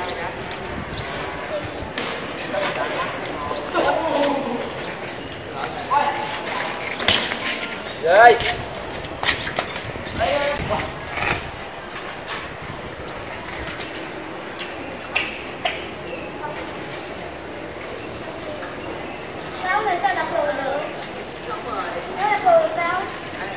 Rồi. Sao người sao đập đồ được? Đúng rồi. Nó đập đồ được đâu?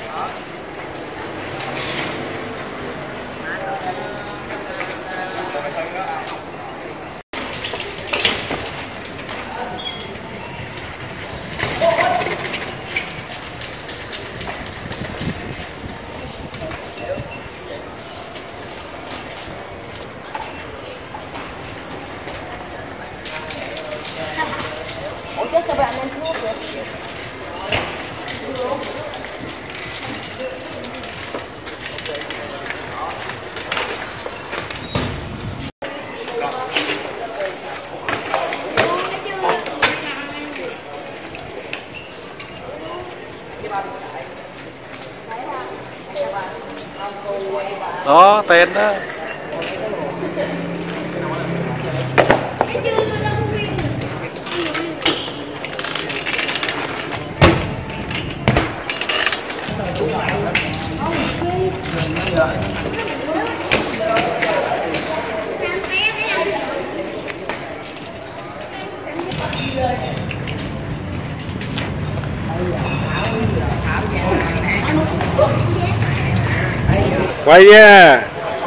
Ủa chứ sao bạn ăn thuốc vậy? Đó, tên đó. Quay nha.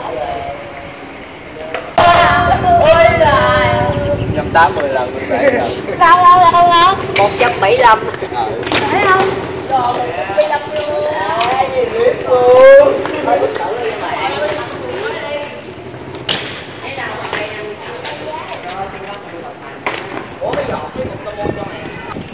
180 lần 17 lần. Đâu 175. phải không? Rồi 15 luôn. Ủa cái giọt cái một tô môn cho mày.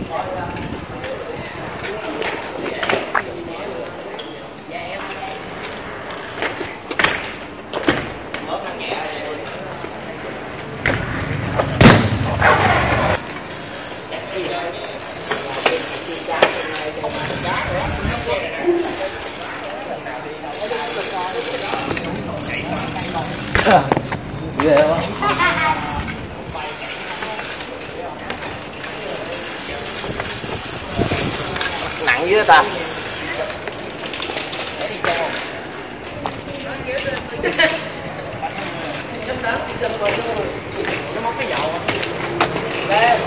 Ghê quá. Nặng dữ ta. Nó móc cái dầu. Lên.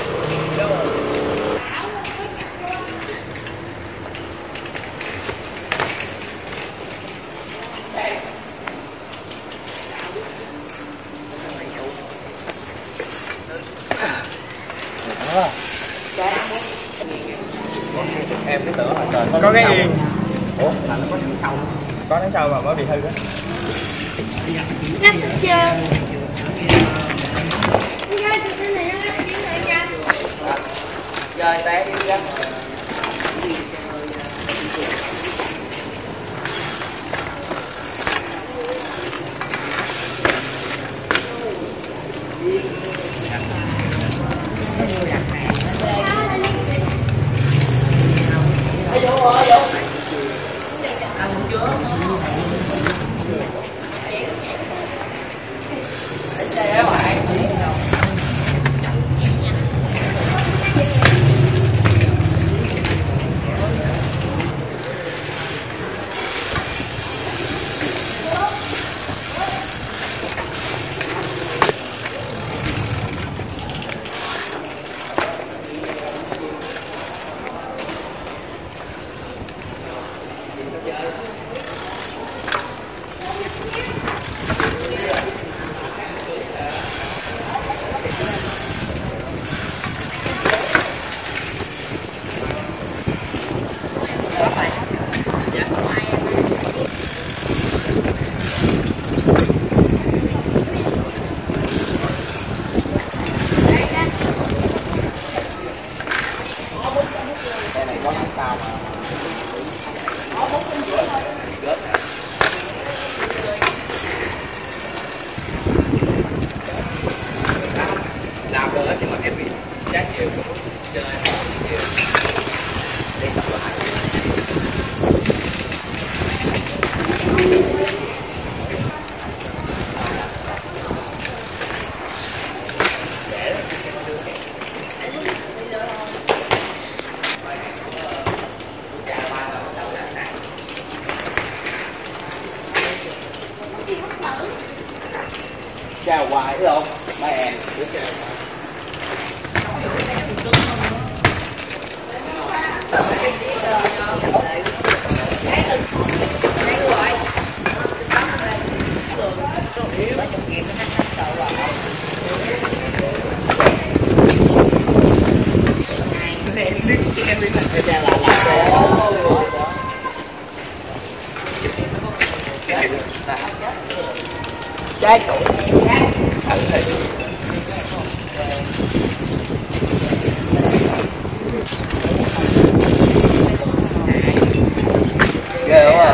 Em cứ tưởng là trời Có cái yên. ủa là nó có tháng sau. Có tháng sau mà mới bị hư á. Ngắt chưa? Giờ té đi ra. chào hoài thấy không bè trái chủ ghê quá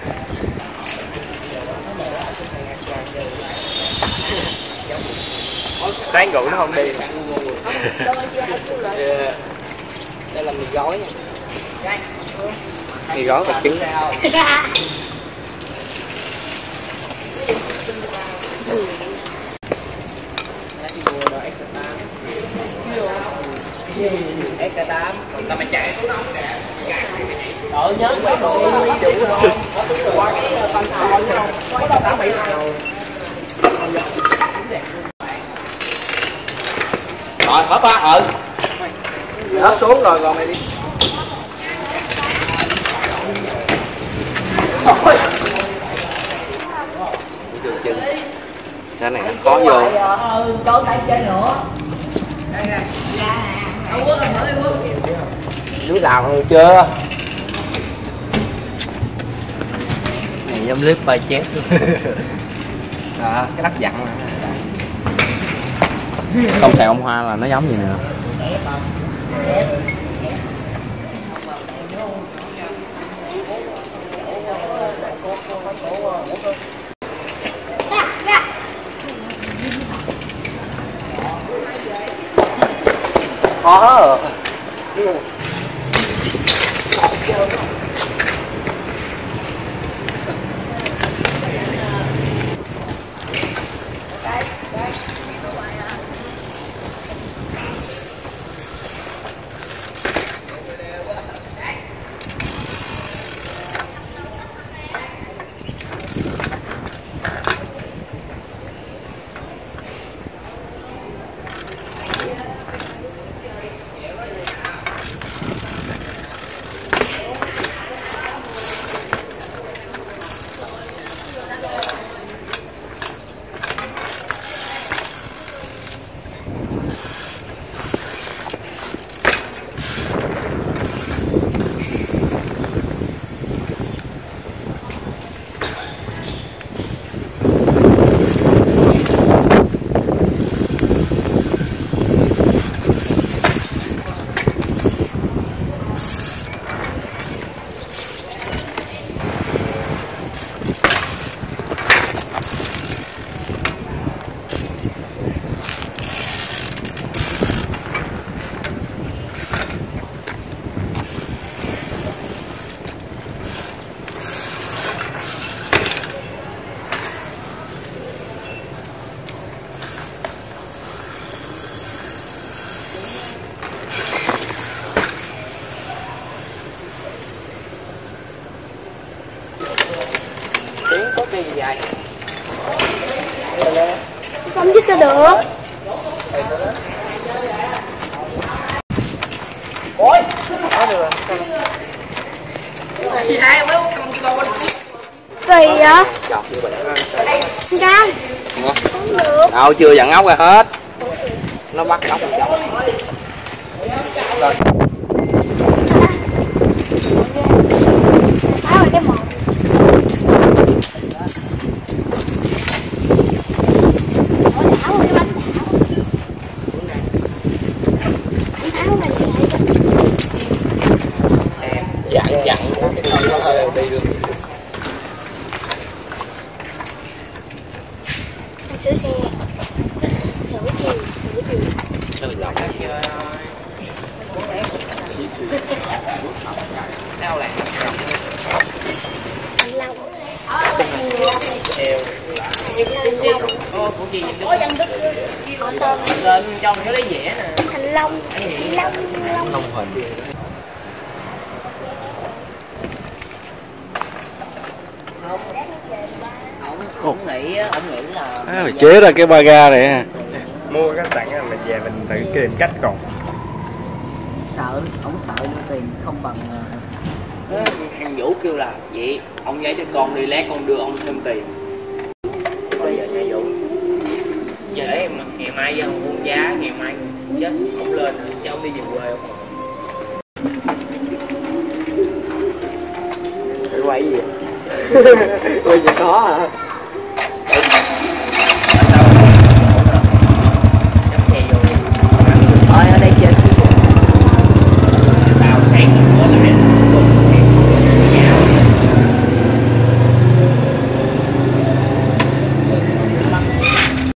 Sáng rượu nó không đi. đây là mì gói nha Mì gói và trứng. SK8 là mày chạy xuống đó nhớ quay đồ đủ qua cái fan sao đúng không có đâu 8 Mỹ rồi hớp á hớp xuống rồi còn mày đi đường chân cái này anh có vô có phải chơi nữa núi lào chưa này giống clip bay chét cái đất dặn không xài bông hoa là nó giống gì nè khó có cái gì vậy không dứt ra được ôi có được gì hai mấy con con kỳ vậy chọc như vậy ra không được đâu chưa dặn ốc ra hết nó bắt ốc chọc rồi tháo rồi cái một tháo rồi cái bánh tháo này dặn đi được sửa xe sửa gì theo là thành long của gì có dân đức có tôm lên trong nó lấy dẻ nè thành long long hình Ông nghĩ là chế ra cái ba ga này ha. Mua cái sẵn là mình về mình tự tìm cách còn. ông sợ đưa tiền không bằng. Thằng Vũ kêu là vậy ông giấy cho con đi, lát con đưa ông thêm tiền. Bây giờ nhà Vũ giờ để ngày mai với ông buôn giá, ngày mai chết ông lên cho ông đi về quê không? Quay gì vậy? Quay gì có hả?